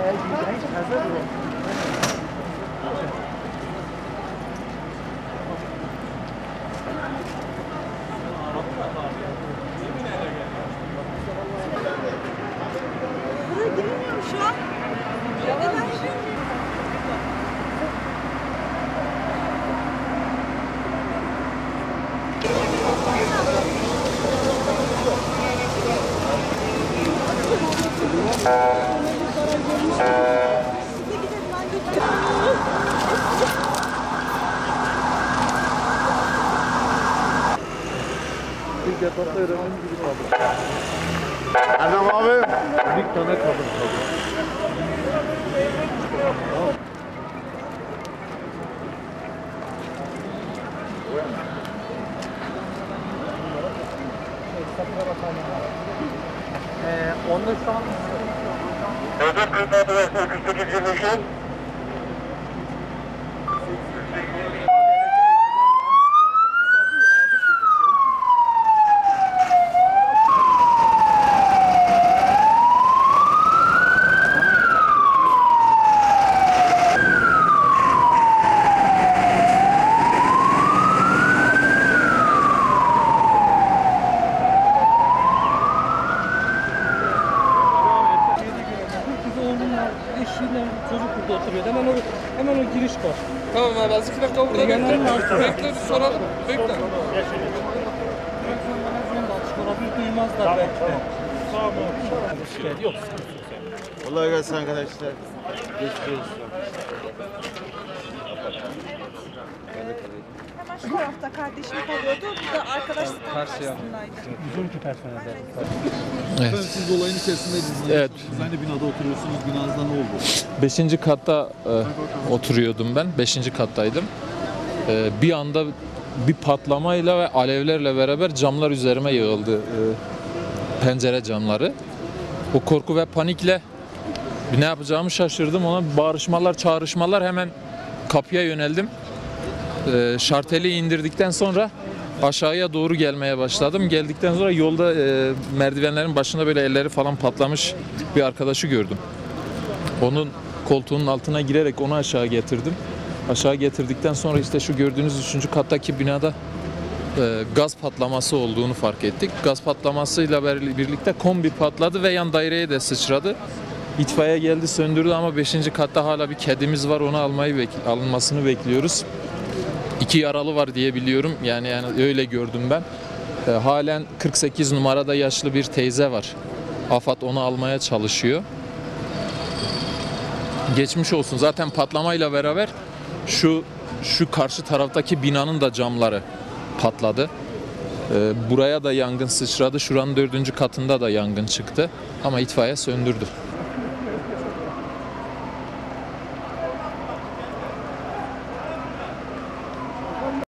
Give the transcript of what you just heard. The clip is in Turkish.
Buraya girilmiyor şu an. Neden? Bir yatakta öğrendiğimiz gibi kaldı. Erdem abi. Bir tane kadın kaldı. Onda şu an Devlet Kırıklar'da 4822. eşiyle çocuk burada oturuyordu. Hemen o giriş var. Tamam abi az 2 dakika burada bekle. Bekle soralım. Bekle. Duymazlar belki de. Tamam. Şikayet yok. Kolay gelsin arkadaşlar. Geçmiş olsun. Hemen şu tarafta kardeşim kalıyordu. Bir de arkadaş tam karşısındaydı. 112 personelde. Evet. Siz olayın içerisindeydiniz. Evet. Siz aynı binada oturuyorsunuz. Binanızda ne oldu? 5. katta oturuyordum ben. 5. kattaydım. Bir anda bir patlamayla ve alevlerle beraber camlar üzerime yığıldı. Pencere camları. O korku ve panikle ne yapacağımı şaşırdım. Ona bağırışmalar, çağrışmalar, hemen kapıya yöneldim. Şarteli indirdikten sonra aşağıya doğru gelmeye başladım. Geldikten sonra yolda merdivenlerin başında böyle elleri falan patlamış bir arkadaşı gördüm. Onun koltuğunun altına girerek onu aşağı getirdim. Aşağı getirdikten sonra işte şu gördüğünüz 3. kattaki binada gaz patlaması olduğunu fark ettik. Gaz patlamasıyla birlikte kombi patladı ve yan daireye de sıçradı. İtfaiye geldi, söndürdü ama 5. katta hala bir kedimiz var. Onu alınmasını bekliyoruz. 2 yaralı var diye biliyorum. Yani öyle gördüm ben. Halen 48 numarada yaşlı bir teyze var. AFAD onu almaya çalışıyor. Geçmiş olsun. Zaten patlamayla beraber şu karşı taraftaki binanın da camları patladı. Buraya da yangın sıçradı. Şuranın 4. katında da yangın çıktı. Ama itfaiye söndürdü.